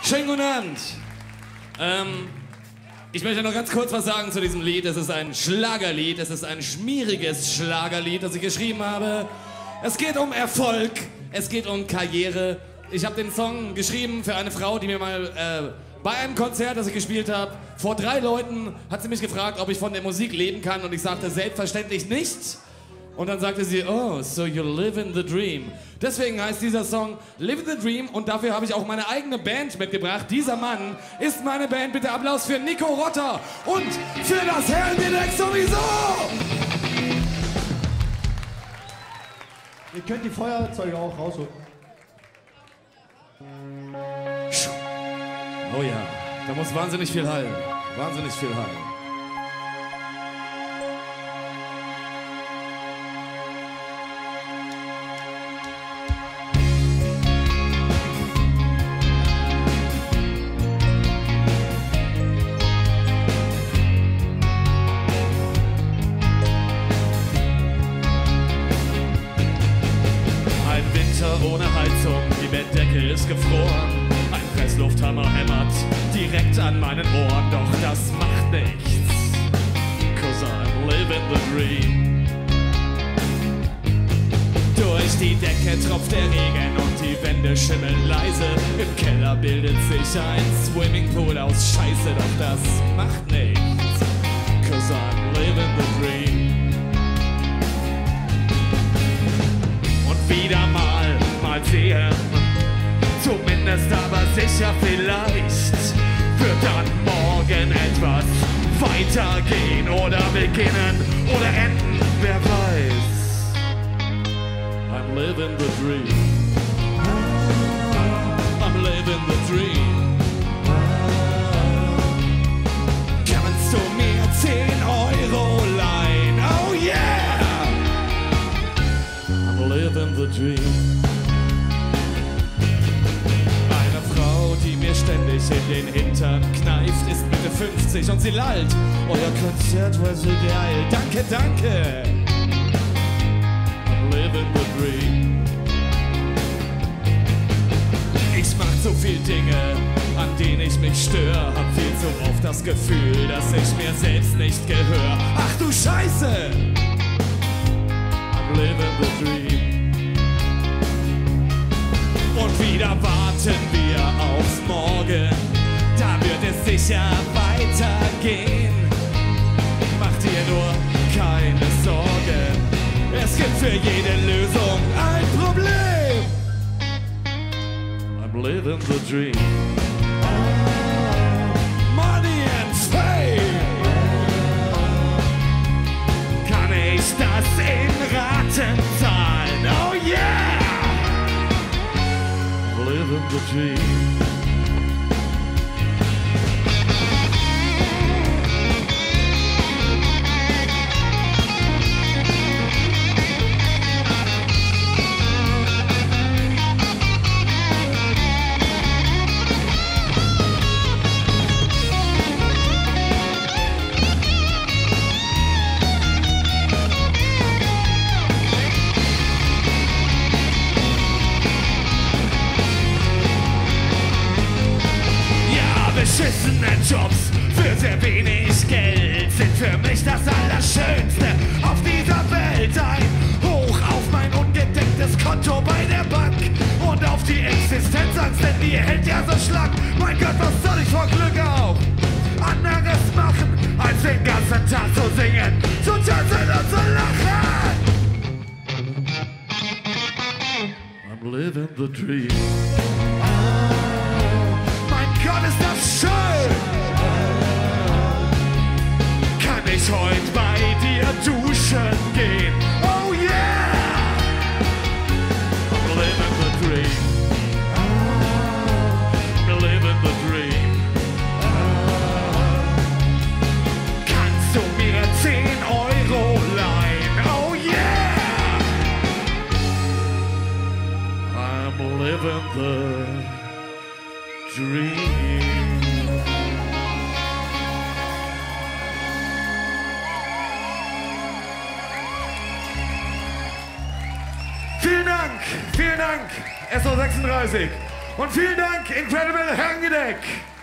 Schönen guten Abend. Ich möchte noch ganz kurz was sagen zu diesem Lied. Es ist ein Schlagerlied, es ist ein schmieriges Schlagerlied, das ich geschrieben habe. Es geht um Erfolg, es geht um Karriere. Ich habe den Song geschrieben für eine Frau, die mir mal bei einem Konzert, das ich gespielt habe, vor 3 Leuten hat sie mich gefragt, ob ich von der Musik leben kann, und ich sagte selbstverständlich nicht. Und dann sagte sie, oh, so you live in the dream. Deswegen heißt dieser Song Live in the Dream, und dafür habe ich auch meine eigene Band mitgebracht. Dieser Mann ist meine Band. Bitte Applaus für Nico Rotter und für das Herrengedeck sowieso! Ihr könnt die Feuerzeuge auch rausholen. Oh ja, da muss wahnsinnig viel hallen. Wahnsinnig viel hallen. Ohne Heizung, die Bettdecke ist gefroren. Ein Presslufthammer hämmert direkt an meinen Ohren. Doch das macht nichts, 'cause I'm living the dream. Durch die Decke tropft der Regen und die Wände schimmeln leise. Im Keller bildet sich ein Swimmingpool aus Scheiße. Doch das macht nichts, 'cause I'm living the dream. Wieder mal sehen, zumindest aber sicher vielleicht, wird dann morgen etwas weitergehen oder beginnen oder enden, wer weiß. I'm living the dream. I'm living the dream. Kannst du mir 10 Euro leihen? Oh yeah! Living the dream. Eine Frau, die mir ständig in den Hintern kneift, ist Mitte 50 und sie lallt. Euer Konzert war so geil. Danke, danke. I'm living the dream. Ich mach so viel Dinge, an denen ich mich störe. Hab viel zu oft das Gefühl, dass ich mir selbst nicht gehöre. Ach du Scheiße! I'm living the dream. Und wieder warten wir auf morgen, da wird es sicher weitergehen. Macht dir nur keine Sorgen, es gibt für jede Lösung ein Problem. I'm living the dream. Money and fame. Kann ich das in Raten zahlen? Oh yeah! Living the dream. Beschissene Jobs für sehr wenig Geld sind für mich das Allerschönste auf dieser Welt. Ein Hoch auf mein ungedecktes Konto bei der Bank und auf die Existenzangst, denn die hält ja so schlank. Mein Gott, was soll ich vor Glück auch anderes machen, als den ganzen Tag zu singen, zu tanzen und zu lachen? I'm living the dream. Gott, ist das schön! Kann ich heute bei dir duschen gehen? Oh yeah! I'm living the dream. I'm living the dream. Kannst du mir 10 Euro leihen? Oh yeah! I'm living the dream. Vielen Dank, SO36. Und vielen Dank, Incredible Herrengedeck. Jack.